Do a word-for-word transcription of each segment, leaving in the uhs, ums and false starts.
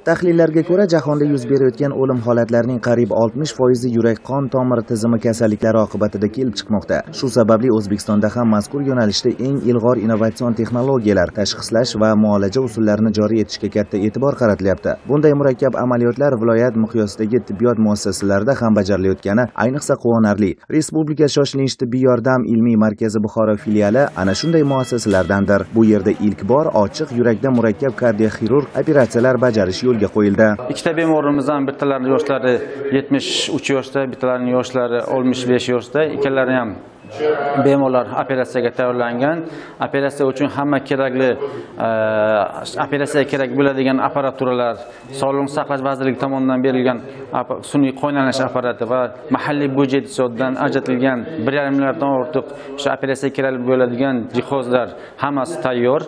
Tahlillarga ko'ra, jahonda yuz berayotgan o'lim holatlarining qariyb oltmish foizi yurak-qon tomiri tizimi kasalliklari oqibatida kelib chiqmoqda. Shu sababli O'zbekistonda ham mazkur yo'nalishda eng ilg'or innovatsion texnologiyalar, tashxislash va muolaja usullarini joriy etishga katta e'tibor qaratilyapti. Bunday murakkab amaliyotlar viloyat miqyosidagi tibbiyot muassasalarida ham bajarilayotgani ayniqsa quvonarli. Respublika shoshilinch tibbiy yordam ilmiy markazi Buxoro filiali ana shunday muassasalardandir. Bu yerda ilk bor ochiq yurakda murakkab kardioxirurg operatsiyalar bajarish yo'lga qo'yildi. Ikkita bemorimizdan bittalarning yoshlari yetmish uch yoshda, bittalarning yoshlari oltmish besh yoshda, ikkalari ham bemorlar operatsiyaga tayyorlangan. Operatsiya uchun hamma kerakli operatsiyaga kerak bo'ladigan apparaturalar, Sog'liqni saqlash vazirligi tomonidan berilgan sun'iy qo'ynalash apparati va mahalliy budjet hisobidan ajratilgan bir yarim milliarddan ortiq o'sha operatsiyaga kerak bo'ladigan jihozlar hammasi tayyor.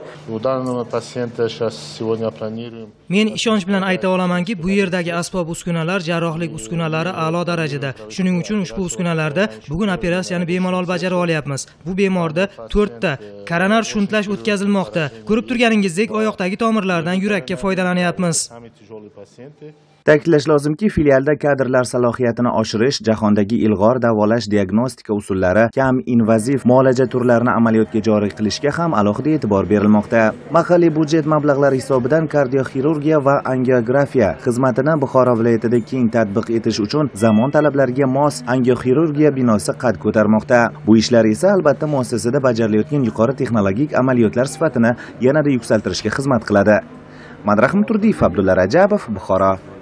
Men ishonch bilan ayta olamanki, bu yerdagi asbob-uskunalar, jarrohlik uskunalari a'lo darajada. Shuning uchun ushbu uskunalarda bugun operatsiyani bemalol bajara olyapmiz. Bu bemorda to'rtta koronar shuntlash o'tkazilmoqda. Ko'rib turganingizdek, oyoqdagi tomirlardan yurakka foydalanyapmiz. Ta'kidlash lozimki, filialda kadrlar salohiyatini oshirish, jahondagi ilg'or davolash diagnostika usullari, kam invaziv muolaja turlarini amaliyotga joriy qilishga ham alohida e'tibor berilmoqda. Mahalliy budjet mablag'lari hisobidan kardioxirurgiya va angiografiya xizmatini Buxoro viloyatida keng tatbiq etish uchun zamon talablariga mos angioxirurgiya binosi qad ko'tarmoqda. Bu ishlar esa albatta muassasada bajarilayotgan yuqori texnologik amaliyotlar sifatini yanada yuksaltirishga xizmat qiladi. Madrahim Turdiyev, Abdulla Rajabov, Buxoro.